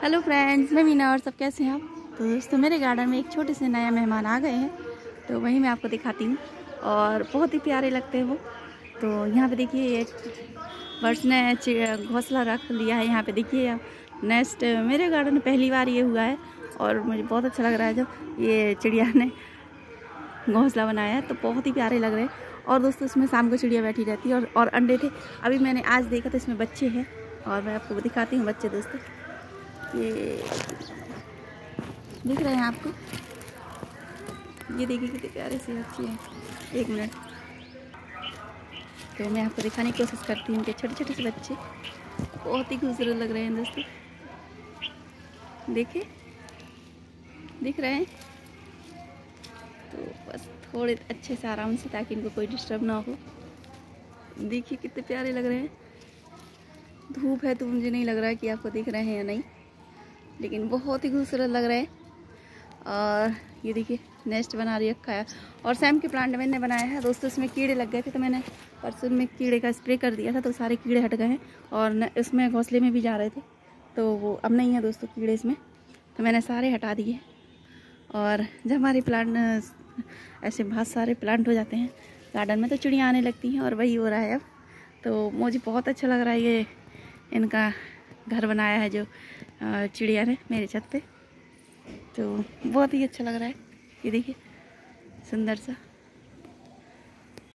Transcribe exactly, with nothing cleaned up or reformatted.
Hello friends, मैं मीना और सब कैसे हैं आप। तो दोस्तों मेरे गार्डन में एक छोटे से नया मेहमान आ गए हैं, तो वही मैं आपको दिखाती हूँ और बहुत ही प्यारे लगते हैं वो। तो यहाँ पे देखिए ये बर्ड्स ने घोंसला रख लिया है। यहाँ पे देखिए आप नेस्ट मेरे गार्डन में पहली बार ये हुआ है और मुझे बहुत अच्छा लग रहा है जब ये चिड़िया ने घोंसला बनाया है, तो बहुत ही प्यारे लग रहे हैं। और दोस्तों इसमें शाम को चिड़िया बैठी रहती है और, और अंडे थे। अभी मैंने आज देखा तो इसमें बच्चे हैं और मैं आपको दिखाती हूँ बच्चे। दोस्तों ये दिख रहे हैं आपको, ये देखिए कितने प्यारे से बच्चे हैं। एक मिनट, तो मैं आपको दिखाने की कोशिश करती हूँ। इनके छोटे छोटे से बच्चे बहुत ही खूबसूरत लग रहे हैं दोस्तों। देखिए दिख रहे हैं। तो बस थोड़े अच्छे से आराम से, ताकि इनको कोई डिस्टर्ब ना हो। देखिए कितने प्यारे लग रहे हैं। धूप है तो मुझे नहीं लग रहा है कि आपको दिख रहे हैं या नहीं, लेकिन बहुत ही खूबसूरत लग रहा है। और ये देखिए नेस्ट बना रखा है। और सैम के प्लांट मैंने बनाया है दोस्तों, इसमें कीड़े लग गए थे तो मैंने परसों में कीड़े का स्प्रे कर दिया था, तो सारे कीड़े हट गए हैं। और इसमें घोंसले में भी जा रहे थे तो वो अब नहीं है दोस्तों कीड़े इसमें, तो मैंने सारे हटा दिए। और जब हमारे प्लांट ऐसे बहुत सारे प्लांट हो जाते हैं गार्डन में तो चिड़िया आने लगती हैं, और वही हो रहा है अब। तो मुझे बहुत अच्छा लग रहा है ये इनका घर बनाया है जो चिड़िया ने मेरे छत पे, तो बहुत ही अच्छा लग रहा है। ये देखिए सुंदर सा।